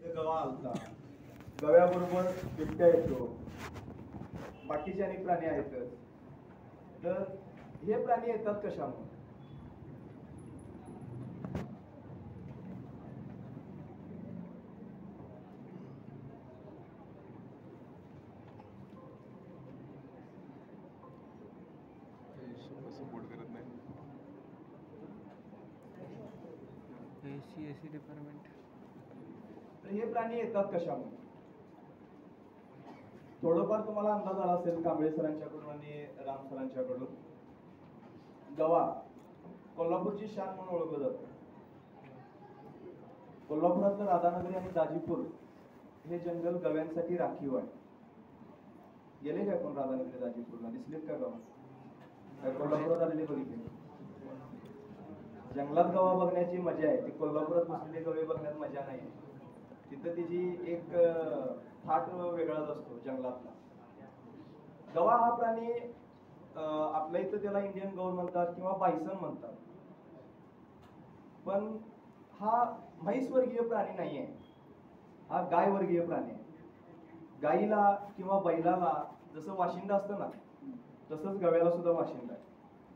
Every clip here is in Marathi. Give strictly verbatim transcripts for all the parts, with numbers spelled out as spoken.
इथं गवा आलता, गव्याबरोबर बिबट्या येतो, बाकीचे अनेक प्राणी आहेतच. तर हे प्राणी येतात कशामुळे? सपोर्ट करत नाही. AC AC department. तर हे प्राणी येतात कशामुळे? थोडंफार तुम्हाला अंदाज आला असेल कांबळे सरांच्याकडून आणि राम सरांच्याकडून. गवा कोल्हापूरची शान म्हणून ओळखलं जातं. कोल्हापुरातलं राधानगरी आणि दाजीपूर हे जंगल गव्यांसाठी राखीव आहे. गेले काय कोण राधानगरी दाजीपूरला? दिसलेत का गवा? काय कोल्हापुरात आलेले बघितले? जंगलात गवा बघण्याची मजा आहे, ती कोल्हापुरात बसलेले गवे बघण्यात मजा नाही. तिथं तिची एक थाट वेगळाच असतो जंगलातला. गवा हा प्राणी आपल्या इथं त्याला इंडियन गौर म्हणतात किंवा बायसन म्हणतात, पण हा म्हैसवर्गीय प्राणी नाही आहे, हा गायवर्गीय प्राणी आहे. गाईला किंवा बैलाला जसं वाशिंदा असतं ना, तसंच गव्याला सुद्धा वाशिंदा आहे.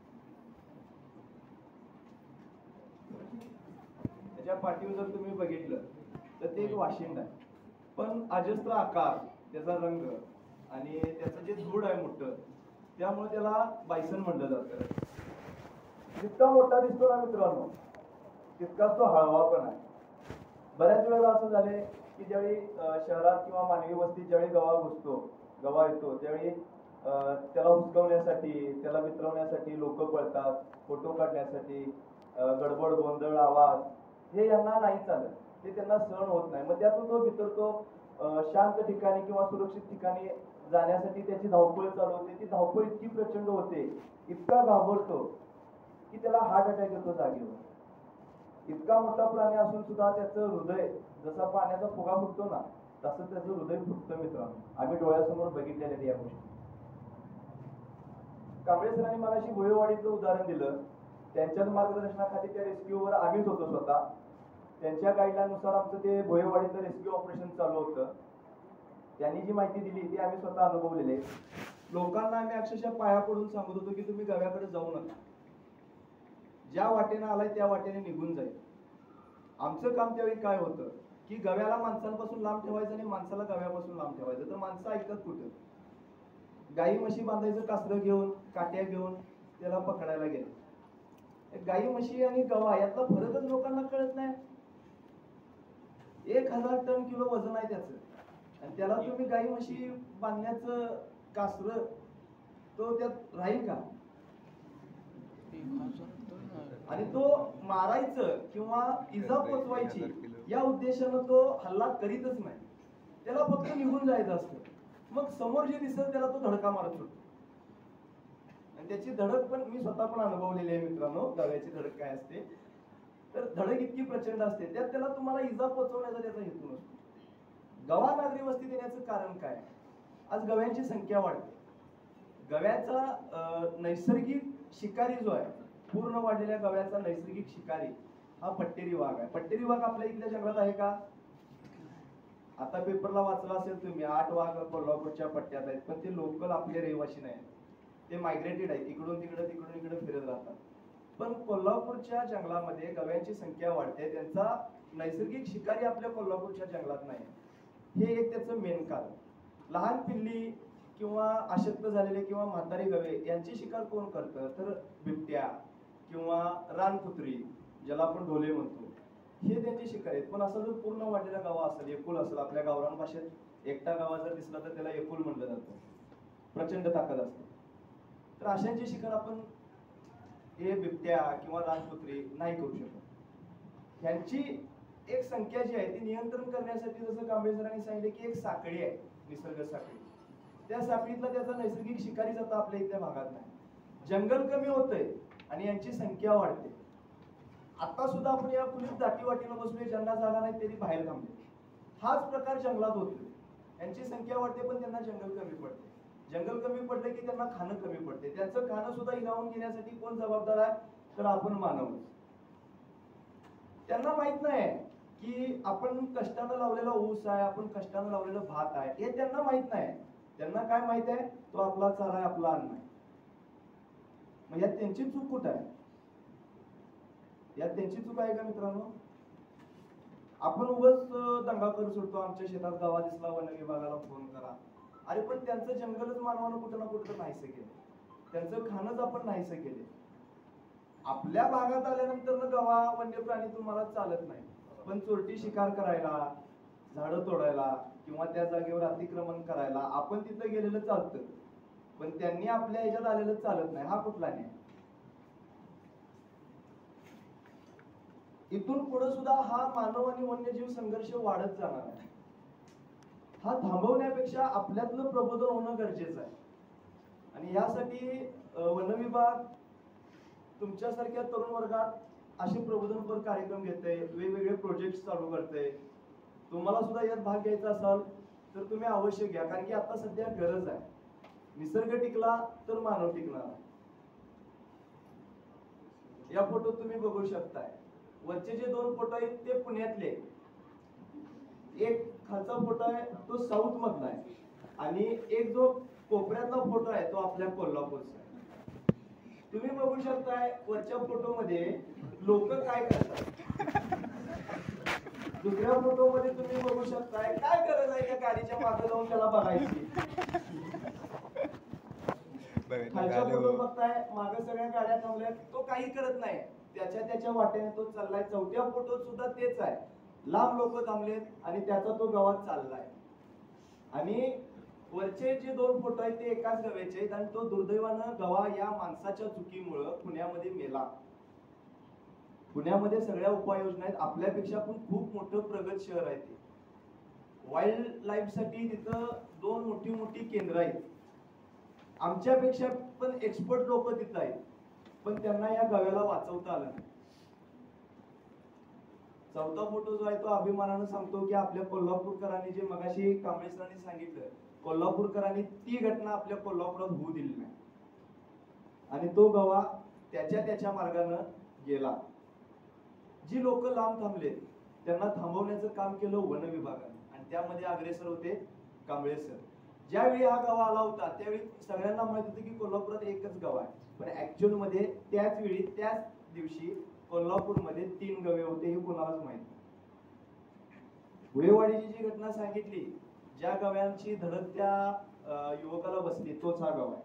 त्याच्या पाठीवर जर तुम्ही बघितलं तर ते एक वाशिंद आहे, पण अजस्त्र आकार, त्याचा रंग आणि त्याचं जे धूड आहे मोठं, त्यामुळे त्याला बायसन म्हणलं जातं. जितका मोठा दिसतो ना मित्रांनो, तितकाच तो हळवा पण आहे. बऱ्याच वेळेला असं झालंय की ज्यावेळी शहरात किंवा मानवी वस्तीत ज्यावेळी गवा घुसतो, गवा येतो, त्यावेळी त्याला हुसकवण्यासाठी, त्याला वितरवण्यासाठी लोक पळतात, फोटो काढण्यासाठी, गडबड गोंधळ आवाज हे यांना नाही चालत, ते त्यांना सहन होत नाही. मग त्यातून तो भितरतो शांत ठिकाणी किंवा सुरक्षित ठिकाणी जाण्यासाठी त्याची धावपळ चालू होते. ती धावपळ इतकी प्रचंड होते, इतका घाबरतो की त्याला हार्ट अटॅक येतो जागेवर. इतका मोठा प्राणी असून सुद्धा त्याचं हृदय जसा पाण्याचा फुगा फुटतो ना, तसं त्याचं हृदय फुटतं मित्रांनो. आम्ही डोळ्यासमोर बघितलेले या गोष्टी. कांबळे सरांनी मगाशी भोयवाडीचं उदाहरण दिलं. त्यांच्याच मार्गदर्शनाखाली त्या रेस्क्यूवर आम्हीच होतो स्वतः. त्यांच्या गाईडलाईननुसार आमचं ते भोयवाडीचं रेस्क्यू ऑपरेशन चालू होतं. त्यांनी जी माहिती दिली ती आम्ही स्वतः अनुभवलेले. लोकांना आम्ही अक्षरशः पाया पडून सांगत होतो की तुम्ही गव्याकडे जाऊ नका, ज्या वाटेनं आलाय त्या वाटेने निघून जाईल. आमचं काम त्यावेळी काय होतं की गव्याला माणसांपासून लांब ठेवायचं आणि माणसाला गव्यापासून लांब ठेवायचं. तर माणसं ऐकत कुठं? गाई म्हशी बांधायचं कासरं घेऊन, काट्या घेऊन त्याला पकडायला गेले. गाई म्हशी आणि गवा यातला फरकच लोकांना कळत नाही. एक हजार टन किलो वजन आहे त्याचं, आणि त्याला तुम्ही गाई म्हशी बांधण्याचं कासर तो त्यात राहील का? आणि तो मारायचं किंवा इजा पोचवायची या उद्देशानं तो हल्ला करीतच नाही. त्याला फक्त निघून जायचं असतं. मग समोर जे दिसत त्याला तो धडका मारत होतो. आणि त्याची धडक पण मी स्वतः पण अनुभवलेली आहे मित्रांनो. गव्याची धडक काय असते तर धडक इतकी प्रचंड असते, त्यात त्याला तुम्हाला इजा पोचवण्याचा त्याचा हेतू नसतो. गवा नागरी वस्तीत येण्याचं कारण काय? आज गव्यांची संख्या वाढते. गव्याचा नैसर्गिक शिकारी जो आहे, पूर्ण वाढलेल्या गव्याचा नैसर्गिक शिकारी हा पट्टेरी वाघ आहे. पट्टेरी वाघ आपल्या इथल्या जंगलात आहे का? आता पेपरला वाचला असेल तुम्ही, आठ वाघ कोल्हापूरच्या पट्ट्यात आहेत, पण ते लोकल आपले रहिवासी नाही, ते मायग्रेटेड आहेत. इकडून तिकडे तिकडून इकडे फिरत राहतात. पण कोल्हापूरच्या जंगलामध्ये गव्यांची संख्या वाढते, त्यांचा नैसर्गिक शिकारी आपल्या कोल्हापूरच्या जंगलात नाही. हे एक त्याचं मेन कारण. लहान पिल्ली किंवा अशक्त झालेले किंवा म्हातारे गवे यांची शिकार कोण करतं तर बिबट्या किंवा रानकुत्री, ज्याला आपण ढोले म्हणतो, हे त्यांची शिकार आहेत. पण असा जर पूर्ण वाढलेला गावा असेल, एकुल असेल, आपल्या गावरान भाषेत एकटा गावा जर दिसला तर त्याला एकुल म्हणलं जातं, प्रचंड ताकद असते. तर अशांची शिकार आपण हे बिबट्या किंवा रानकुत्री नाही करू शकत. ह्यांची एक संख्या जी आहे ती नियंत्रण करण्यासाठी जसं कांबळे सरांनी सांगितले की एक साखळी आहे, निसर्ग साखळी. त्या साखळीतला त्याचा नैसर्गिक शिकारी आता आपल्या इथल्या भागात नाही. जंगल कमी होतंय आणि यांची संख्या वाढते. आता सुद्धा आपण या पोलीस दाटीवाटीला बसलोय, ज्यांना जागा नाही त्यांनी बाहेर थांबले. हाच प्रकार जंगलात होतोय. यांची संख्या वाढते पण त्यांना जंगल कमी पडते. जंगल कमी पडले की त्यांना खाणं कमी पडते. त्यांचं खाणं सुद्धा हिरावून घेण्यासाठी कोण जबाबदार आहे तर आपण मानव. त्यांना माहित नाही की आपण कष्टानं लावलेला ऊस आहे, आपण कष्टानं लावलेलं भात आहे, हे त्यांना माहित नाही. त्यांना काय माहित आहे, तो आपला चारा आहे, आपला अन्न आहे. मग यात त्यांची चूक कुठं आहे? यात त्यांची चूक आहे का मित्रांनो? आपण उगाच दंगा करू शकतो, आमच्या शेतात गावा दिसला वन विभागाला फोन करा. अरे पण त्यांचं जंगलच मानवानं कुठं ना कुठं नाहीसं केलं, त्यांचं खाणच आपण नाहीसं केले. आपल्या भागात आल्यानंतर गवा वन्य प्राणी तुम्हाला चालत नाही, पण चोरटी शिकार करायला, झाडं तोडायला किंवा त्या जागेवर अतिक्रमण करायला आपण तिथं गेलेलं चालतं, पण त्यांनी आपल्या ह्याच्यात आलेलं चालत नाही. हा कुठला न्याय? इथून पुढे सुद्धा हा मानव आणि वन्यजीव संघर्ष वाढत जाणार आहे. हा थांबवण्यापेक्षा आपल्यातलं प्रबोधन होणं गरजेचं आहे. आणि यासाठी वन विभाग तुमच्यासारख्या तरुण वर्गात असे प्रबोधनपर कार्यक्रम घेते, वेगवेगळे प्रोजेक्ट चालू करते. तुम्हाला सुद्धा यात भाग घ्यायचा असाल तर तुम्ही अवश्य घ्या, कारण की आता सध्या गरज आहे. निसर्ग टिकला तर मानव टिकणार. या फोटोत तुम्ही बघू शकताय, वरचे जे दोन फोटो आहेत ते पुण्यातले, एक खालचा फोटो आहे तो साऊथ मधला आहे, आणि एक जो कोपऱ्यातला फोटो आहे तो आपल्या कोल्हापूरचा आहे. तुम्ही बघू शकताय वरच्या फोटो मध्ये लोक काय करतात, दुसऱ्या फोटो मध्ये तुम्ही बघू शकताय काय गरज आहे त्या गाडीच्या मागे जाऊन त्याला बघायची. खालच्या फोटो बघताय मागे सगळ्या गाड्या थांबल्या, तो काही करत नाही, त्याच्या त्याच्या वाटेने तो चाललाय. चौथ्या फोटोत सुद्धा तेच आहे, लांब लोक थांबलेत आणि त्याचा तो गावात चाललाय. आणि वरचे जे दोन फोटो आहेत ते एकाच गव्याचे आहेत, आणि तो दुर्दैवानं गवा या माणसाच्या चुकीमुळे पुण्यामध्ये मेला. पुण्यामध्ये सगळ्या उपाययोजना आहेत, आपल्यापेक्षा पण खूप मोठं प्रगत शहर आहे ते. वाईल्ड लाईफ साठी तिथं दोन मोठी मोठी केंद्र आहेत, आमच्यापेक्षा पण एक्सपर्ट लोक तिथं आहेत, पण त्यांना या गव्याला वाचवता आलं नाही. चौथा फोटो जो आहे तो अभिमानानं सांगतो की आपल्या कोल्हापूरकरांनी, जे मगाशी कांबळे सरांनी सांगितलं, कोल्हापूरकरांनी ती घटना आपल्या कोल्हापुरात होऊ दिली नाही, आणि तो गवा त्याच्या त्याच्या मार्गाने गेला. जी लोक लांब थांबले त्यांना थांबवण्याचं काम केलं वन विभागाने, आणि त्यामध्ये अग्रेसर होते कांबळे सर. ज्यावेळी हा गवा आला होता त्यावेळी सगळ्यांना माहित होतं की कोल्हापुरात एकच गवा आहे, पण ऍक्च्युअल मध्ये त्याच वेळी त्याच दिवशी कोल्हापूरमध्ये तीन गवे होते, हे कोणालाच माहित नाही. भुयेवाडीची जी घटना सांगितली, ज्या गव्यांची धडक त्या युवकाला बसली तोच हा गवा आहे.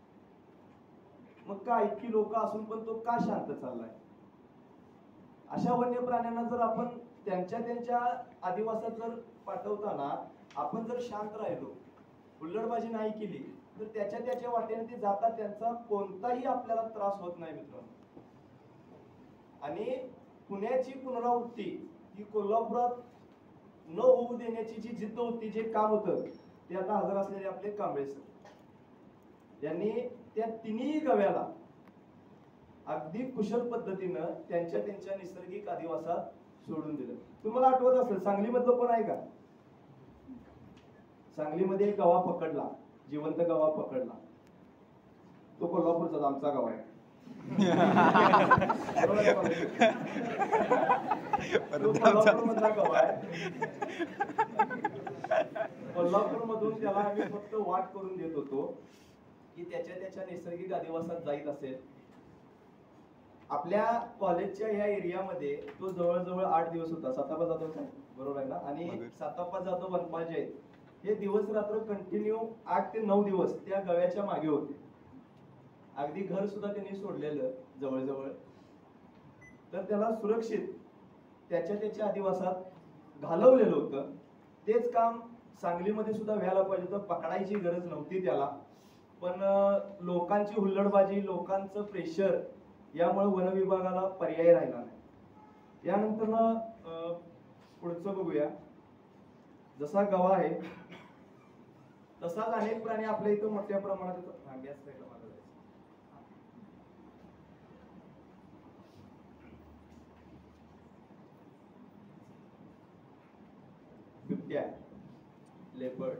मग का इतकी लोक असून पण तो का शांत चाललाय? अशा वन्य प्राण्यांना जर आपण त्यांच्या त्यांच्या आदिवासात जर पाठवताना आपण जर शांत राहिलो, हुल्लडबाजी नाही केली, तर त्याच्या त्याच्या वाटेने ते जातात, त्यांचा कोणताही आपल्याला त्रास होत नाही मित्रांनो. आणि पुण्याची पुनरावृत्ती ही कोल्हापुरात न होऊ देण्याची जी जिद्द होती, जे काम होतं, ते आता हजर असलेले आपले कांबळे सर यांनी त्या तिन्ही गव्याला अगदी कुशल पद्धतीनं त्यांच्या त्यांच्या नैसर्गिक आदिवासात सोडून दिलं. तुम्हाला आठवत असेल सांगलीमधलं कोण आहे का? सांगलीमध्ये एक गवा पकडला, जिवंत गवा पकडला, तो कोल्हापूरचा आमचा गवा आहे. कोल्हापूर मधला गवा आहे. कोल्हापूर मधून त्याला आम्ही फक्त वाट करून देत होतो की त्याच्या त्याच्या नैसर्गिक आदिवासात जाईत असेल. आपल्या कॉलेजच्या ह्या एरियामध्ये तो जवळजवळ आठ दिवस होता. सातापा जाधव साहेब बरोबर आहे ना? आणि सातापा जाधव वनपाल आहेत, हे दिवस रात्र कंटिन्यू आठ ते नऊ दिवस त्या गव्याच्या मागे होते. अगदी घर सुद्धा त्यांनी सोडलेलं जवळजवळ. तर त्याला सुरक्षित त्याच्या त्याच्या आदिवासात घालवलेलं होतं. तेच काम सांगलीमध्ये सुद्धा व्हायला पाहिजे होतं. पकडायची गरज नव्हती त्याला, पण लोकांची हुल्लडबाजी, लोकांचं प्रेशर यामुळे वन विभागाला पर्याय राहिला नाही. यानंतर ना पुढचं बघूया. जसा गवा आहे तसाच अनेक प्राणी आपल्या इथं मोठ्या प्रमाणात बिबट्या, लेपर्ड.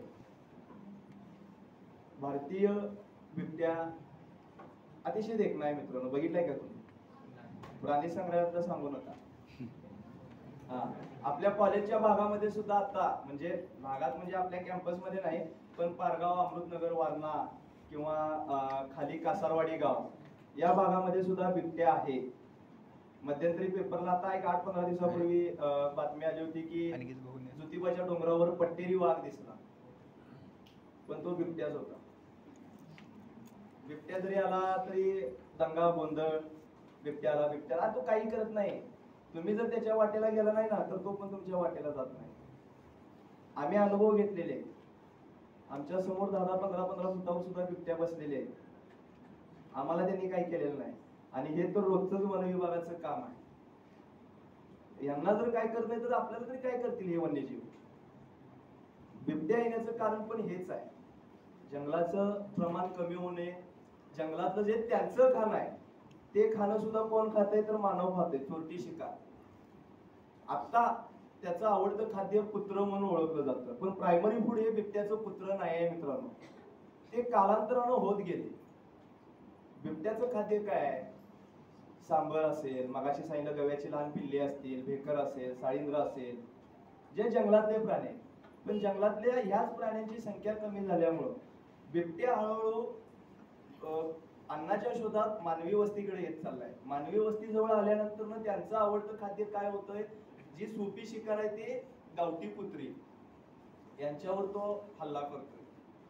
भारतीय बिबट्या अतिशय देखणा आहे मित्रांनो, बघितलाय का तुम्ही? प्राणी संग्रहालयातलं सांगू नका. हा आपल्या कॉलेजच्या भागामध्ये सुद्धा आता म्हणजे भागात म्हणजे आपल्या कॅम्पसमध्ये नाही पण पारगाव, अमृतनगर, वारणा किंवा अं, खाली कासारवाडी गाव या भागामध्ये सुद्धा बिबट्या आहे. मध्यंतरी पेपरला आता एक आठ पंधरा दिवसापूर्वी अं, बातमी आली होती की ज्योतिबाच्या डोंगरावर पट्टेरी वाघ दिसला, पण तो बिबट्याच होता. बिबट्या जरी आला तरी दंगा गोंधळ, बिबट्याला बिबट्याला तो काही करत नाही. तुम्ही जर त्याच्या वाटेला गेला नाही ना तर तो पण तुमच्या वाटेला जात नाही. आम्ही अनुभव घेतलेले, आमच्या समोर दहा दहा पंधरा पंधरा फुटावर सुद्धा बिबट्या बसलेले आहेत. आम्हाला त्यांनी काही केलेलं नाही आणि हे तर रोजच वन विभागाचं काम आहे. यांना जर काय करत नाही तर आपल्याला तरी काय करतील हे वन्यजीव. बिबट्या येण्याचं कारण पण हेच आहे, जंगलाचं प्रमाण कमी होणे. जंगलातलं जे त्यांचं खाणं आहे ते खाणं सुद्धा कोण खातंय तर मानव खातोय, चोरटी शिकार. आता त्याचं आवडतं खाद्य कुत्र म्हणून ओळखलं जातं, पण प्रायमरी फूड हे बिबट्याचं कुत्र नाही आहे मित्रांनो, ते कालांतरानं होत गेले. बिबट्याचं खाद्य काय आहे? सांबर असेल, मगाशी सांगितलं गव्याची लहान पिल्ले असतील, भेकर असेल, साळींद्र असेल, जे जंगलातले प्राणी आहेत. पण जंगलातल्या ह्याच प्राण्यांची संख्या कमी झाल्यामुळं बिबट्या हळूहळू अन्नाच्या शोधात मानवी वस्तीकडे येत चाललाय. मानवी वस्ती जवळ आल्यानंतर ना त्यांचं आवडतं खाद्य काय होतंय? जी सोपी शिकार आहे ते गावठी कुत्री, यांच्यावर तो हल्ला करतोय.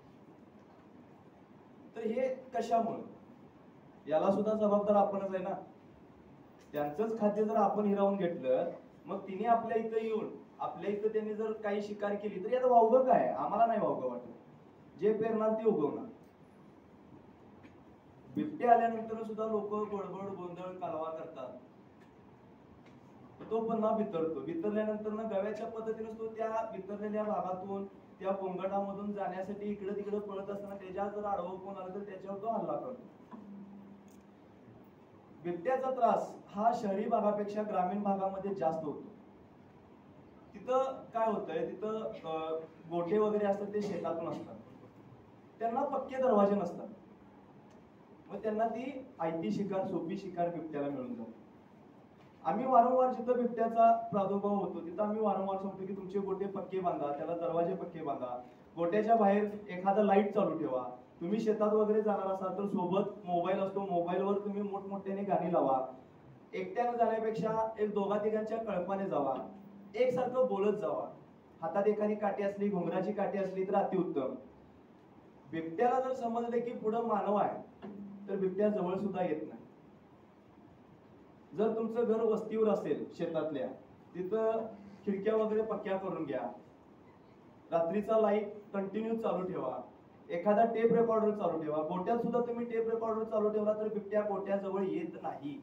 तर हे कशामुळे? याला सुद्धा जबाबदार आपणच आहे ना. त्यांचंच खाद्य जर आपण हिरावून घेतलं मग तिने आपल्या इथं येऊन आपल्या इथं त्यांनी जर काही शिकार केली तर यात वावगं काय? आम्हाला नाही वावगं वाटत. जे पेरणार ते उगवणार. बिबटे आल्यानंतर सुद्धा लोक बडबड गोंधळ कालवा करतात. तो पुन्हा बितरतो. बितरल्यानंतर ना गव्याच्या पद्धतीने तो त्या बितरलेल्या भागातून त्या गोंगटामधून जाण्यासाठी इकडे तिकडे पळत असताना त्याच्या जर आडवं कोण आलं तर त्याच्यावर तो हल्ला करतो. बिबट्याचा त्रास हा शहरी भागापेक्षा ग्रामीण भागामध्ये जास्त होतो. तिथं काय होतंय, तिथं गोठे वगैरे असतात ते शेतातून असतात, त्यांना पक्के दरवाजे नसतात. मग त्यांना ती आयती शिकार, सोपी शिकार बिबट्याला मिळून जाते. आम्ही वारंवार जिथं बिबट्याचा प्रादुर्भाव होतो तिथं आम्ही वारंवार सांगतो की तुमचे गोटे पक्के बांधा, त्याला दरवाजे पक्के बांधा, गोट्याच्या बाहेर एखादा लाईट चालू ठेवा. तुम्ही शेतात वगैरे जाणार असाल तर सोबत मोबाईल असतो, मोबाईलवर तुम्ही मोठमोठ्याने गाणी लावा. एकट्यानं जाण्यापेक्षा एक दोघा तिघांच्या कळपाने जावा, एकसारखं बोलत जावा. हातात एखादी काठी असली, घुंगराची काठी असली तर अतिउत्तम. बिबट्याला जर समजले की पुढं मानव आहे तर बिबट्या जवळ सुद्धा येत नाही. जर तुमचं घर वस्तीवर असेल शेतातल्या, तिथं खिडक्या वगैरे पक्क्या करून घ्या. रात्रीचा लाईट कंटिन्यू चालू ठेवा. एखादा टेप रेकॉर्डर चालू ठेवा. गोट्यात सुद्धा तुम्ही टेप रेकॉर्डर चालू ठेवला तर बिबट्या गोट्याजवळ येत नाही.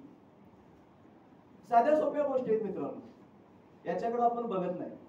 साध्या सोप्या गोष्टी आहेत मित्रांनो, याच्याकडे आपण बघत नाही.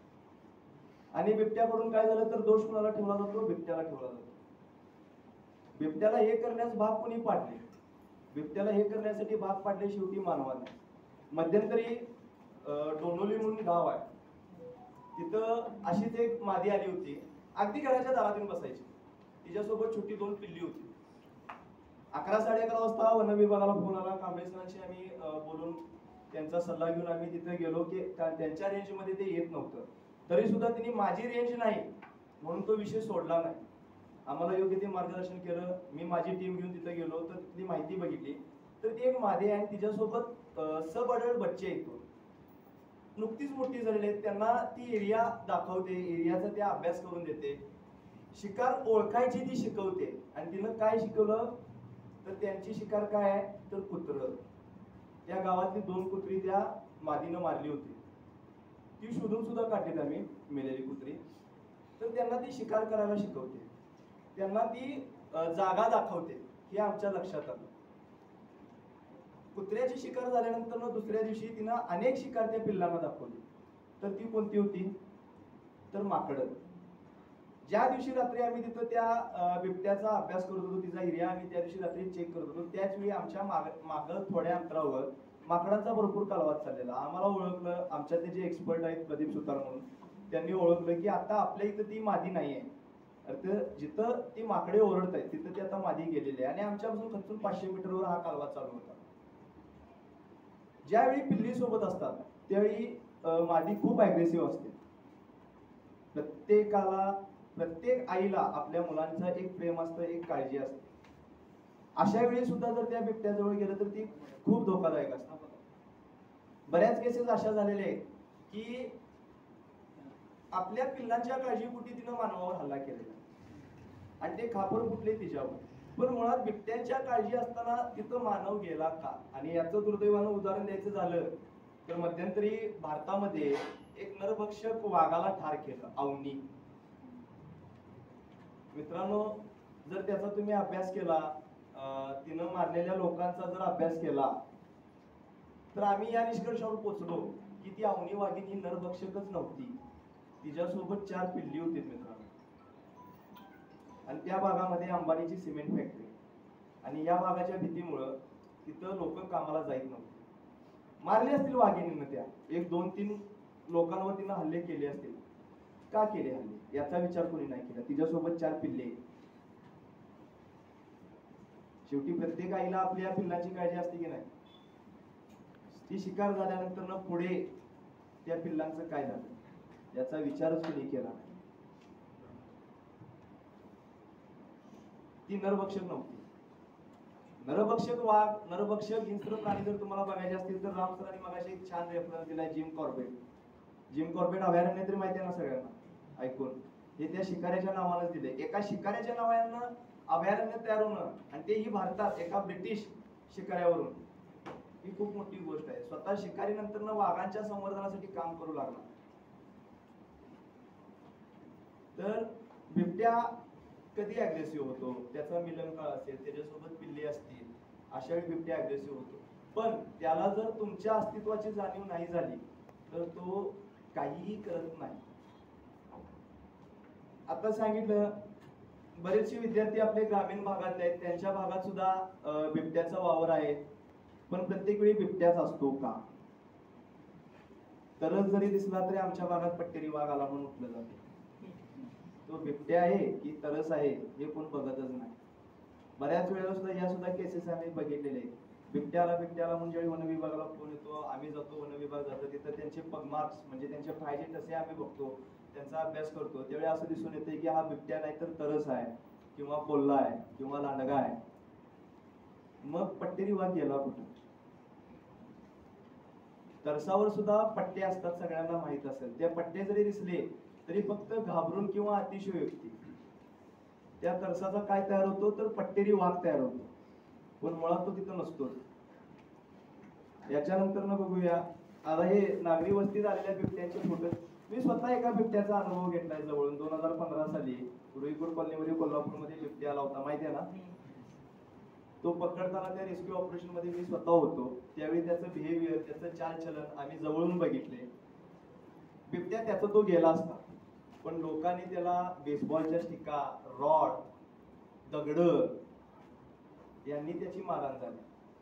आणि बिबट्याकडून काय झालं तर दोष कुणाला ठेवला जातो? बिबट्याला ठेवला जातो. बिबट्याला हे करण्यास भाग कोणी पाडले? बिबट्याला हे करण्यासाठी भाग पाडले शेवटी मानवाने. मध्यंतरी डोनोली म्हणून गाव आहे, तिथं अशीच एक मादी आली होती. अगदी घराच्या दारात येऊन बसायची. तिच्यासोबत छोटी दोन पिल्ली होती. अकरा साडे अकरा वाजता वन विभागाला फोन आला. कांबळे सरांशी आम्ही बोलून त्यांचा सल्ला घेऊन आम्ही तिथे गेलो की त्यांच्या रेंज मध्ये ते येत नव्हतं. तरी सुद्धा तिने माझी रेंज नाही म्हणून तो विषय सोडला नाही. आम्हाला योग्य ते मार्गदर्शन केलं. मी माझी टीम घेऊन तिथे गेलो तर तिथली माहिती बघितली तर ती एक मादी आहे, तिच्यासोबत सब अडल्ट बच्चे येतो, नुकतीच मोठी झालेली आहेत. त्यांना ती एरिया दाखवते, एरियाचा त्या अभ्यास करून देते, शिकार ओळखायची ती शिकवते. आणि तिनं काय शिकवलं तर त्यांची शिकार काय आहे तर कुत्रं. त्या गावातली दोन कुत्री त्या मादीनं मारली होती. ती शोधून सुद्धा काढली आम्ही, मेलेली कुत्री. तर त्यांना ती शिकार करायला शिकवते, त्यांना ती जागा दाखवते. हे आमच्या लक्षात आलं. कुत्र्याची शिकार झाल्यानंतर ना दुसऱ्या दिवशी तिनं अनेक शिकार त्या पिल्लांना दाखवली. तर ती कोणती होती तर माकडं. ज्या दिवशी रात्री आम्ही तिथं त्या बिबट्याचा अभ्यास करत होतो, तिचा एरिया आम्ही त्या दिवशी रात्री चेक करत होतो, त्याच वेळी आमच्या माग मागं थोड्या अंतरावर माकडांचा भरपूर कालवाद चाललेला. आम्हाला ओळखलं, आमच्यातले जे एक्सपर्ट आहेत प्रदीप सुतार म्हणून, त्यांनी ओळखलं की आता आपल्या इथं ती मादी नाहीये. तर जिथं ती माकडे ओरडत आहेत तिथं ती आता मादी गेलेली आहे. आणि आमच्यापासून खचून पाचशे मीटरवर हा कालवा चालू होता. ज्यावेळी पिल्ली सोबत असतात त्यावेळी अं, मादी खूप अग्रेसिव्ह असते. प्रत्येकाला प्रत्येक आईला आपल्या मुलांचं एक प्रेम असतं, एक काळजी असते. अशा वेळी सुद्धा जर त्या बिबट्याजवळ गेलं तर ती खूप धोकादायक असतात. बऱ्याच केसेस अशा झालेल्या आहेत की आपल्या पिल्लांच्या काळजीपोटी तिनं मानवावर हल्ला केलेला आणि ते खापर फुटले तिच्यावर. पण मुळात बिबट्यांच्या काळजी असताना तिथं मानव गेला का? आणि याचं दुर्दैवानं उदाहरण द्यायचं झालं तर मध्यंतरी भारतामध्ये एक नरभक्षक वाघाला ठार केलं, अवनी. मित्रांनो, जर त्याचा तुम्ही अभ्यास केला, तिनं मारलेल्या लोकांचा जर अभ्यास केला तर आम्ही या निष्कर्षावर पोहोचलो की ती अवनी वाघीण ही नरभक्षकच नव्हती, तिच्यासोबत चार पिल्ली होती मित्रांनो. आणि त्या भागामध्ये अंबानीची सिमेंट फॅक्टरी, आणि या भागाच्या भीतीमुळं तिथं लोक कामाला जात नव्हते. मारले असतील वाघिणीनं त्या, एक दोन तीन लोकांवर तिनं हल्ले केले असतील. का केले हल्ले याचा विचार कोणी नाही केला. तिच्यासोबत चार पिल्ले. शेवटी प्रत्येक आईला आपल्या पिल्लाची काळजी असते की नाही. ती शिकार झाल्यानंतर पुढे त्या पिल्लांचं काय झालं याचा विचारच कोणी केला नाही. ती नरभक्षक नव्हती. नरभक्षक वाघ, नरभक्षक हिंस्र प्राणी जर तुम्हाला बघायचे असतील तर राम सरांनी मगाशी एक छान रेफरन्स दिलाय, जिम कॉर्बेट. जिम कॉर्बेट अभयारण्य तरी माहिती आहे ना सगळ्यांना ऐकून. हे त्या शिकाऱ्याच्या नावानंच दिले. एका शिकाऱ्याच्या नावानं अभयारण्य तयार होणं, आणि तेही भारतात एका ब्रिटिश शिकाऱ्यावरून, ही खूप मोठी गोष्ट आहे. स्वतः शिकारी नंतर वाघांच्या संवर्धनासाठी काम करू लागला. तर बिबट्या कधी अग्रेसिव्ह होतो, त्याचा मिलन काळ असेल, त्याच्यासोबत पिल्ले असतील, अशा वेळी बिबट्या अग्रेसिव्ह होतो. पण त्याला जर तुमच्या अस्तित्वाची जाणीव नाही झाली तर तो काहीही करत नाही. आता सांगितलं, बरेचसे विद्यार्थी आपले ग्रामीण भागातले आहेत, त्यांच्या भागात सुद्धा बिबट्याचा वावर आहे. पण प्रत्येक वेळी बिबट्याच असतो का? तरच जरी दिसला तरी आमच्या भागात पट्टेरी वाघ आला म्हणून उठलं जाते. तो बिबट्या आहे की तरस आहे हे कोण बघतच नाही. बऱ्याच वेळेला सुद्धा या सुद्धा केसेस आम्ही बघितलेले आहेत. बिबट्याला बिबट्याला म्हणजे ज्यावेळी वन विभागाला फोन येतो, आम्ही जातो, वन विभाग जातो, तिथं त्यांचे पगमार्क्स म्हणजे त्यांचे फायदे तसे आम्ही बघतो, त्यांचा अभ्यास करतो. त्यावेळी असं दिसून येते की हा बिबट्या नाही तर तरस आहे, किंवा कोल्हा आहे, किंवा लांडगा आहे. मग पट्टेरी वाघ गेला कुठं? तरसावर सुद्धा पट्टे असतात, सगळ्यांना माहित असेल. त्या पट्टे जरी दिसले तरी फक्त घाबरून किंवा अतिशयोक्ती. त्या तरसाचा काय तयार होतो तर पट्टेरी वाघ तयार होतो, पण मुळात तो तिथं नसतो. याच्यानंतर न बघूया आता हे नागरी वस्तीत आलेल्या बिबट्यांचे फोटो. मी स्वतः एका बिबट्याचा अनुभव घेतलाय जवळून. दोन हजार पंधरा साली रुईपूर कॉलनीमध्ये कोल्हापूरमध्ये बिबट्या आला होता, माहिती आहे ना. तो पकडताना त्या रेस्क्यू ऑपरेशन मध्ये मी स्वतः होतो. त्यावेळी त्याचं बिहेवियर, त्याचं चालचलन आम्ही जवळून बघितले. बिबट्या त्याचा तो गेला असता, पण लोकांनी त्याला बेसबॉलच्या स्टिका, रॉड, दगड यांनी त्याची मारहाण झाली.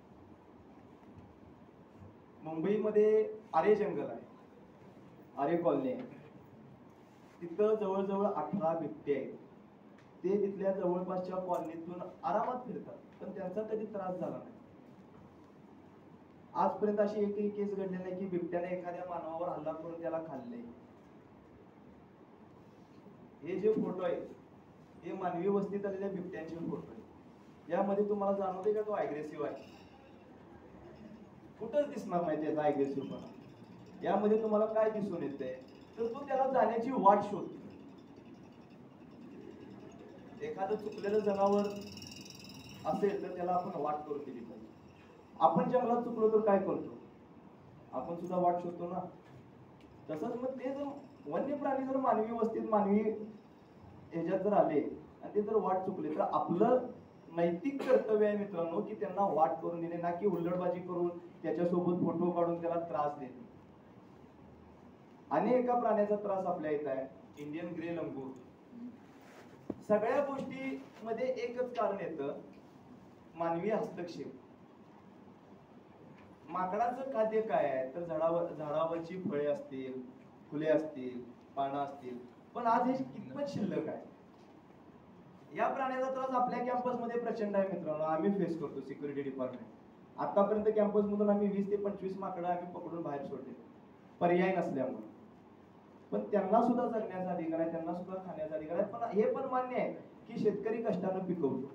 मुंबईमध्ये आरे जंगल आहे, आरे कॉलनी आहे, तिथं जवळजवळ अठरा बिबटे आहेत. ते तिथल्या जवळपासच्या कॉलनीतून आरामात फिरतात, पण त्यांचा कधी त्रास झाला नाही. आजपर्यंत अशी एकही केस घडली नाही की बिबट्याने एखाद्या मानवावर हल्ला करून त्याला खाल्ले. हे जे फोटो आहेत हे मानवी वस्तीत आलेल्या बिबट्यांचे फोटो आहेत. यामध्ये तुम्हाला जाणवते का तो अग्रेसिव्ह आहे? कुठंच दिसणार नाही त्याचा अग्रेसिव्हपणा. यामध्ये तुम्हाला काय दिसून येते तर तो त्याला जाण्याची वाट शोधतो. एखादं चुकलेलं जनावर असेल तर त्याला आपण वाट करून दिली पाहिजे. आपण जंगलात चुकलो तर काय करतो? आपण सुद्धा वाट शोधतो ना. तसंच मग ते जर वन्य प्राणी जर मानवी वस्तीत, मानवी ह्याच्यात जर आले आणि ते जर वाट चुकले तर आपलं नैतिक कर्तव्य आहे मित्रांनो की त्यांना वाट करून देणे, ना की हुल्लडबाजी करून त्याच्यासोबत फोटो काढून त्याला त्रास देणे. आणि एका प्राण्याचा त्रास आपल्या इथं आहे, इंडियन ग्रे लंगूर. सगळ्या गोष्टी मध्ये एकच कारण येतं, मानवी हस्तक्षेप. माकडाचं खाद्य काय आहे तर झाडावर झाडावरची फळे असतील, फुले असतील, पानं असतील. पण आज हे कितपत शिल्लक आहे? या प्राण्याचा त्रास आपल्या कॅम्पस मध्ये प्रचंड आहे मित्रांनो. आम्ही फेस करतो सिक्युरिटी डिपार्टमेंट. आतापर्यंत कॅम्पस मधून आम्ही वीस ते पंचवीस माकडं आम्ही पकडून बाहेर सोडले. पर्याय नसल्यामुळे. पण त्यांना सुद्धा जगण्याचा अधिकार आहे, त्यांना सुद्धा खाण्याचा अधिकार आहे. पण हे पण मान्य आहे की शेतकरी कष्टानं पिकवतो.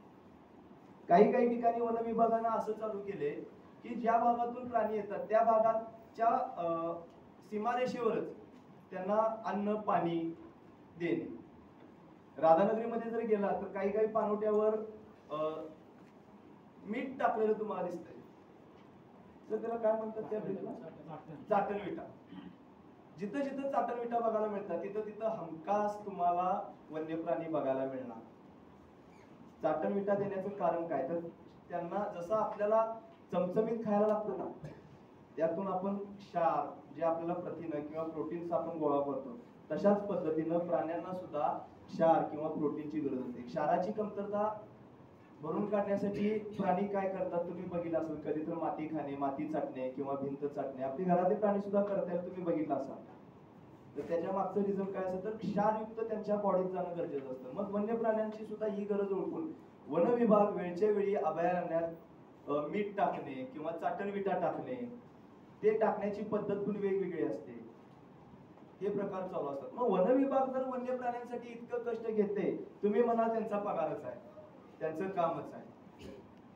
काही काही ठिकाणी वन विभागानं असं चालू केले की ज्या भागातून प्राणी येतात त्या भागाच्या अं, सीमारेषेवरच त्यांना अन्न पाणी देणे. राधानगरीमध्ये जर गेला तर काही काही पाणवट्यावर अं, मीठ टाकलेलं तुम्हाला दिसतंय. तर त्याला काय म्हणतात त्या ब्रीडला? चाटण विटा. जिथं जिथं चाटण विटा बघायला मिळतात तिथं तिथं हमखास तुम्हाला वन्य प्राणी बघायला मिळणार. चाटण विटा देण्याचं कारण काय, तर त्यांना जसं आपल्याला चमचमीत खायला लागतं ना, त्यातून आपण क्षार जे आपल्याला प्रथिन किंवा प्रोटीन्स आपण गोळा करतो, तशाच पद्धतीनं प्राण्यांना सुद्धा क्षार किंवा प्रोटीनची गरज असते. क्षाराची कमतरता भरून काढण्यासाठी प्राणी काय करतात तुम्ही बघितलं असेल कधी, तर माती खाणे, माती चाटणे किंवा भिंत चाटणे. आपली घरातले प्राणी सुद्धा करतायत, तुम्ही बघितलं असाल. तर त्याच्या मागचं रिझन काय असतं, तर क्षारयुक्त त्यांच्या बॉडीत जाणं गरजेचं असतं. मग वन्य प्राण्यांची सुद्धा ही गरज ओळखून वन विभाग वेळच्या वेळी अभयारण्यात मीठ टाकणे किंवा चाटण विटा टाकणे, ते टाकण्याची पद्धत पण वेगवेगळी असते. हे प्रकार चालू असतात. मग वन विभाग जर वन्य प्राण्यांसाठी इतकं कष्ट घेते, तुम्ही म्हणाल त्यांचा पगारच आहे, त्यांचं कामच आहे.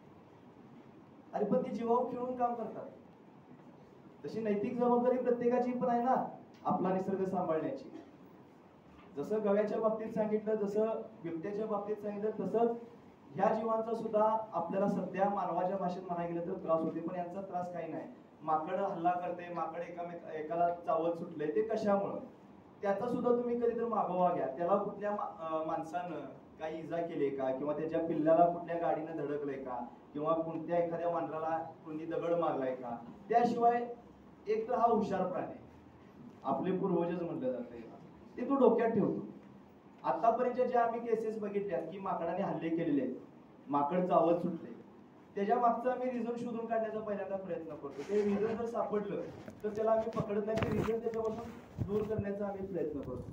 अरे पण ते जीवावर खेळून काम करतात. तशी नैतिक जबाबदारी प्रत्येकाची पण आहे ना, आपला निसर्ग सांभाळण्याची. जसं गव्याच्या बाबतीत सांगितलं, जसं बिबट्याच्या बाबतीत सांगितलं, तसंच ह्या जीवांचा सुद्धा आपल्याला सध्या मानवाच्या भाषेत म्हणायला गेलं तर त्रास होते. पण यांचा त्रास काही नाही. माकड हल्ला करते, माकड एकामेक एकाला चावत सुटलंय, ते कशामुळं, त्याचा सुद्धा तुम्ही कधीतरी मागोवा घ्या. त्याला कुठल्या माणसानं काही इजा केली का, किंवा त्याच्या पिल्ल्याला कुठल्या गाडीनं धडकलंय का, किंवा कोणत्या एखाद्या वानराला कोणी दगड मारलाय का. त्याशिवाय एक तर हा हुशार प्राणी, आपले पूर्वजच म्हटलं जाते, ते तो डोक्यात ठेवतो. आतापर्यंत ज्या आम्ही केसेस बघितल्या की माकडाने हल्ले केलेले आहेत, माकड चावत सुटले, त्याच्या मागचं आम्ही रिझन शोधून काढण्याचा पहिल्यांदा प्रयत्न करतो. ते रिझन जर सापडलं तर त्याला आम्ही पकडत नाही, ते रिझन त्याच्यापासून दूर करण्याचा आम्ही प्रयत्न करतो.